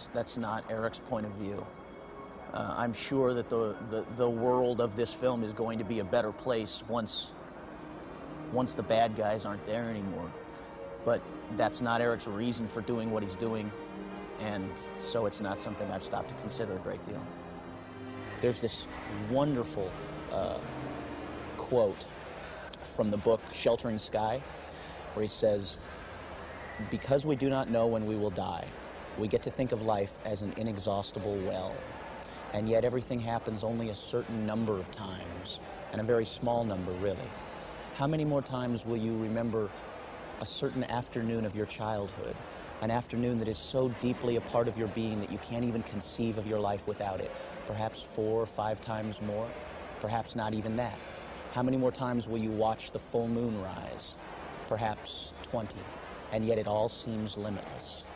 that's not Eric's point of view. I'm sure that the world of this film is going to be a better place once the bad guys aren't there anymore. But that's not Eric's reason for doing what he's doing, and so it's not something I've stopped to consider a great deal. There's this wonderful quote from the book Sheltering Sky, where he says, "Because we do not know when we will die, we get to think of life as an inexhaustible well. And yet everything happens only a certain number of times, and a very small number, really. How many more times will you remember a certain afternoon of your childhood, an afternoon that is so deeply a part of your being that you can't even conceive of your life without it? Perhaps 4 or 5 times more, perhaps not even that. How many more times will you watch the full moon rise? Perhaps 20, and yet it all seems limitless.